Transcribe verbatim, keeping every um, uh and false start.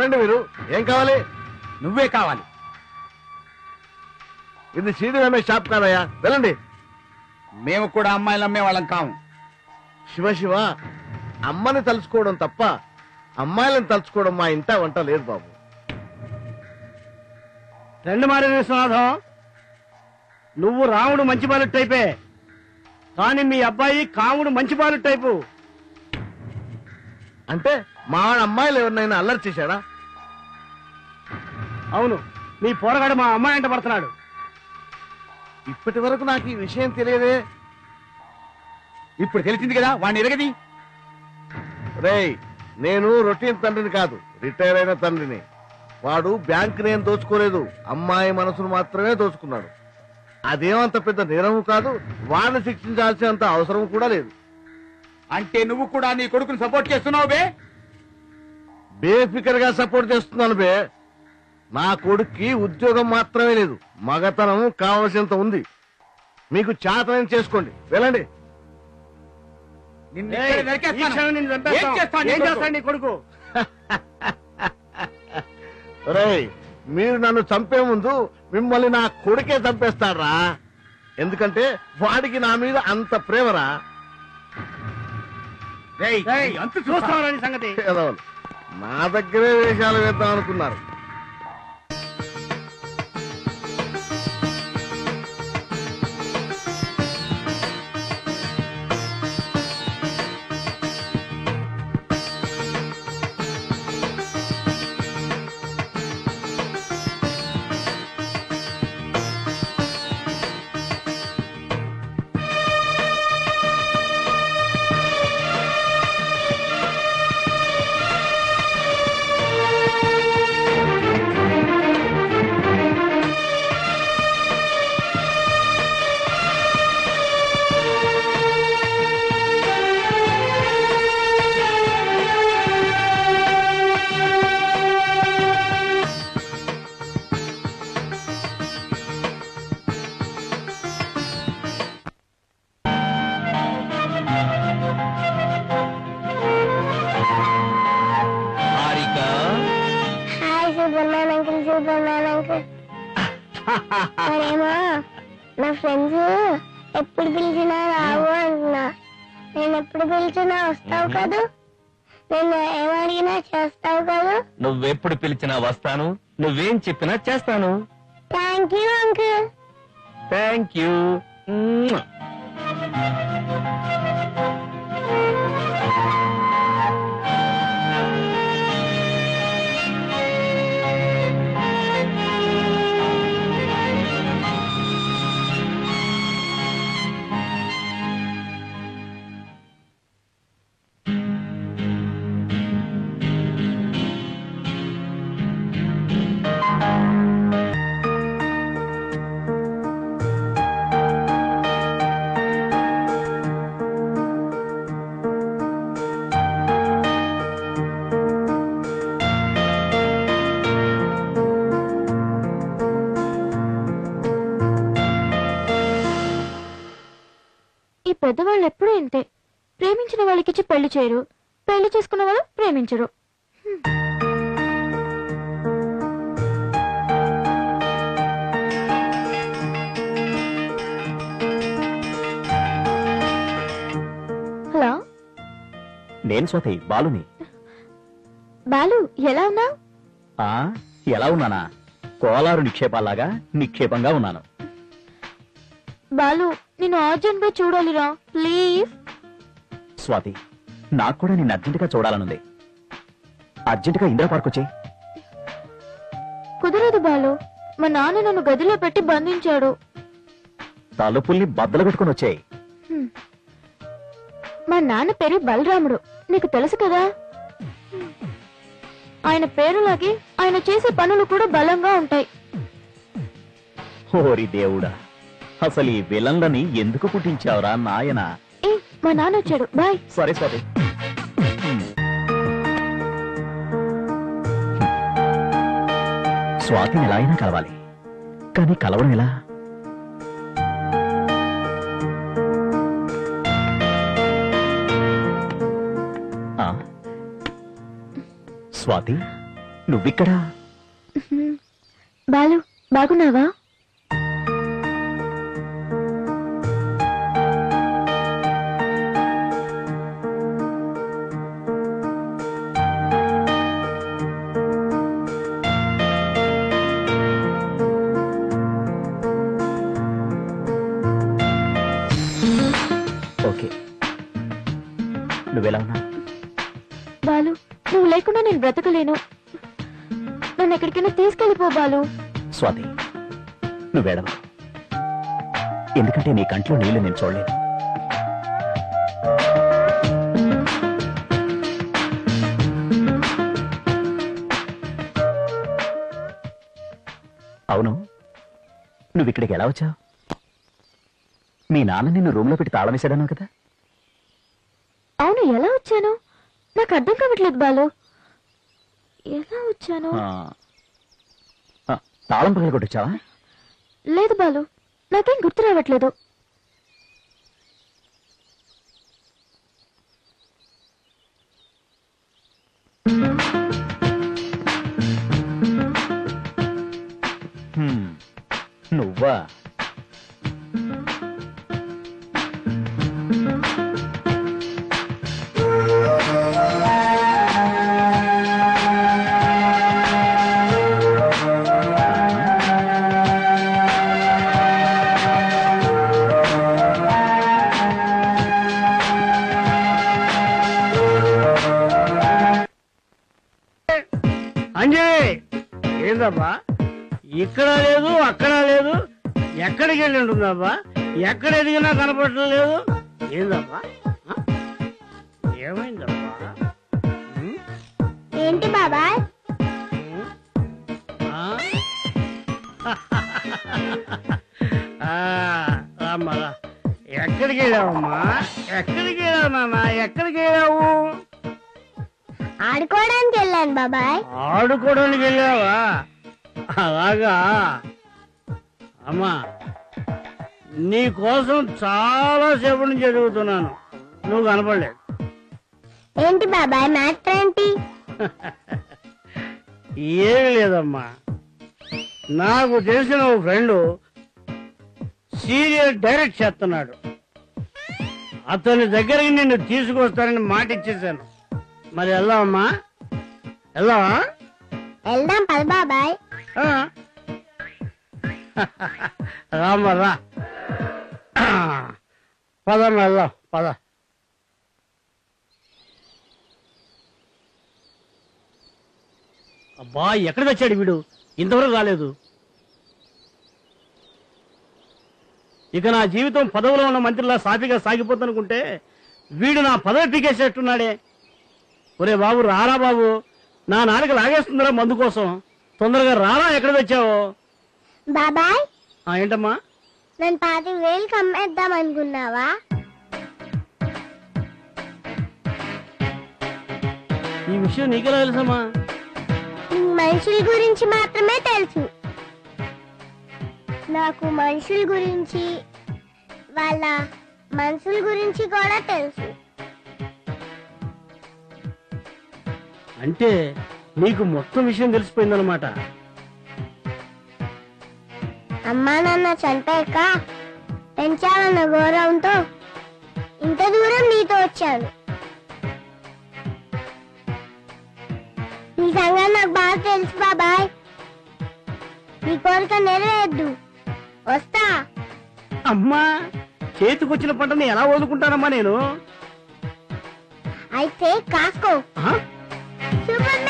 ఎవరండి మీరు? ఏం కావాలి? నువ్వే కావాలి. ఇది సీడీ రమేష్ షాప్ కాదయ్యా, వెళ్ళండి. మేము కూడా అమ్మాయిలు అమ్మే వాళ్ళం కాము. శివ శివ, అమ్మని తలుచుకోవడం తప్ప అమ్మాయిలను తలుచుకోవడం మా ఇంట వంట లేదు బాబు. రెండు మారి విశ్వనాథం, నువ్వు రాముడు మంచి బాలు టైపే, కానీ మీ అబ్బాయి కాముడు మంచి బాలు టైపు. అంటే మా వాడు అమ్మాయిలు ఎవరినైనా అల్లరి చేశాడా? అవును, మీ పోరగాడు మా అమ్మాయి అంట పడుతున్నాడు. ఇప్పటి వరకు నాకు ఈ విషయం తెలియదే. ఇప్పుడు తెలిసింది కదా, వాడిని ఎరగది. రేయ్, నేను రొటీన్ తండ్రిని కాదు, రిటైర్ అయిన తండ్రిని. వాడు బ్యాంక్ నేను దోచుకోలేదు, అమ్మాయి మనసును మాత్రమే దోచుకున్నాడు. అదేమంత పెద్ద నేరము కాదు, వాడిని శిక్షించాల్సినంత అవసరం కూడా లేదు. అంటే నువ్వు కూడా నీ కొడుకుని సపోర్ట్ చేస్తున్నావు బే? బేఫికర్ గా సపోర్ట్ చేస్తున్నాను బే. నా కొడుక్కి ఉద్యోగం మాత్రమే లేదు, మగతనం కావలసినంత ఉంది. మీకు చేతనం చేసుకోండి, వెళ్ళండి. నిన్ను ఇక్కడే నరికేస్తాను. ఏం చేస్తాడు నీ ఏం కొడుకు? చేస్తాడు నీ కొడుకు? రేయ్, మీరు నన్ను చంపే ముందు మిమ్మల్ని నా కొడుకే చంపేస్తాడ్రా. ఎందుకంటే వాడికి నా మీద అంత ప్రేమరా. రేయ్, ఏయ్, అంత చూస్తావా నీ సంగతి? ఏదో నా దగ్గరే వేషాలు వేద్దాం అనుకున్నారు. మరేమో నా ఫ్రెండ్స్ ఎప్పుడు పిలిచినా రావు అంటున్నా. నేను ఎప్పుడు పిలిచినా వస్తావు కదూ? నేను ఏమడిగినా చేస్తావు కదూ? నువ్వెప్పుడు పిలిచినా వస్తాను, నువ్వేం చెప్పినా చేస్తాను. Thank you uncle. Thank you. పెద్దవాళ్ళు ఎప్పుడూ ఇంతే, ప్రేమించిన వాళ్ళకిచ్చి పెళ్లి చేయరు, పెళ్లి చేసుకున్న వాళ్ళు ప్రేమించరు. హలో, నేను స్వతి, బాలుని. బాలు, ఎలా ఉన్నావు? ఎలా ఉన్నానా? కోలారు నిక్షేపాలాగా నిక్షేపంగా ఉన్నాను. బాలు, నేను అర్జెంట్ గా చూడాలిరా, ప్లీజ్. స్వాతి, నాకు కూడా నిన్ను అర్జెంటుగా చూడాలనుంది. అర్జెంటుగా ఇందిరా పార్క్ వచ్చే. కుదరదు బాలు, మా నాన్న నన్ను గదిలో పెట్టి బంధించాడు. తలుపుల్ని బద్దలు పెట్టుకుని వచ్చాయి. మా నాన్న పేరు బలరాముడు, నీకు తెలుసు కదా. ఆయన పేరులాగే ఆయన చేసే పనులు కూడా బలంగా ఉంటాయి. ఓరి దేవుడా, అసలు ఈ విలన్లని ఎందుకు పుట్టించావురా నాయనా? ఏ, మా నాన్న వచ్చాడు, బాయ్. సరే స్వాతి. స్వాతిని ఎలా అయినా కలవాలి, కానీ కలవడం ఎలా? స్వాతి, నువ్విక్కడా? బాలు బాగున్నావా? ఓకే, నువ్వెలా ఉన్నా? బాలు నువ్వు లేకుండా నేను బ్రతకలేను. నన్ను ఎక్కడికైనా తీసుకెళ్ళిపో బాలు. స్వాతి, నువ్వేడవ. ఎందుకంటే నీ కంట్లో నీళ్లు నేను చూడలేను. అవును, నువ్వు ఇక్కడికి ఎలా వచ్చావు? మీ నాన్న నిన్ను రూమ్లో పెట్టి తాళం వేసాడను కదా? అవును, ఎలా వచ్చాను నాకు అర్థం కావట్లేదు బాలు. ఎలా వచ్చాను? ఆ, ఆ, తాళం పగల కొట్టొచ్చావా? లేదు బాలు, నాకేం గుర్తు రావట్లేదు. హ్మ్, నువ్వా? అంజయ్, ఏందబ్బా ఇక్కడ లేదు అక్కడ లేదు, ఎక్కడికి వెళ్ళి ఉంటుందబ్బా? ఎక్కడ ఎదిగినా కనపడటం లేదు. ఏందబ్బా? ఆ? ఏమైందబ్బా? ఉం? ఏంటి బాబాయ్? ఉం? ఆ? ఆ, రామ్మా రా. ఎక్కడికి వెళ్ళావమ్మా? ఎక్కడికి వెళ్ళావు నాన్న? ఎక్కడికి వెళ్ళావు? ఆడుకోవడానికి వెళ్ళాను బాబాయ్. ఆడుకోవడానికి వెళ్ళావా? అలాగా అమ్మా, నీ కోసం చాలా సేపు నుంచి ఎదుగుతున్నాను, నువ్వు కనపడలేదు. ఏంటి బాబాయ్ మ్యాటర్ ఏంటి? ఏమి లేదమ్మా, నాకు తెలిసిన ఓ ఫ్రెండ్ సీరియల్ డైరెక్ట్ చేస్తున్నాడు. అతని దగ్గరికి నిన్ను తీసుకొస్తానని మాట ఇచ్చేసాను. మరి వెళ్దామమ్మా? వెళ్దామా? వెళ్దాం పద బాబాయ్. రామ్మా రా, పదమ్మ వెళ్దాం పద. అబ్బా, ఎక్కడ తెచ్చాడు వీడు? ఇంతవరకు రాలేదు. ఇక నా జీవితం పదవిలో ఉన్న మంత్రిలా సాఫీగా సాగిపోతానుకుంటే వీడు నా పదవి పీకేసేట్టున్నాడే. ఒరే బాబు, రారా బాబు, నా నాలుక లాగేస్తుందిరా మందు కోసం. తొందరగా రారా, ఎక్కడ తెచ్చావో. బాబాయ్, ఆ, ఏంటమ్మా? నన్ను పాతి వేలు కమ్మేద్దాం అనుకున్నావా? ఈ విషయం నీకెలా తెలుసమ్మా? నీకు మనుషుల గురించి మాత్రమే తెలుసు. నాకు మనుషుల గురించి, వాళ్ళ మనుషుల గురించి కూడా తెలుసు. అంటే నీకు మొత్తం విషయం తెలిసిపోయిందనమాట. అమ్మా నాన్న చంపాక పెంచాలన్న గౌరవంతో ఇంత దూరం నీతో వచ్చాను. నీ సంగతి నాకు బాగా తెలుసు బాబాయ్. నీ కోరిక నెరవేర్దు. వస్తా. అమ్మా, చేతికొచ్చిన పంటని ఎలా వదులుకుంటానమ్మా నేను? అయితే కాసుకో. ఆ? సూపర్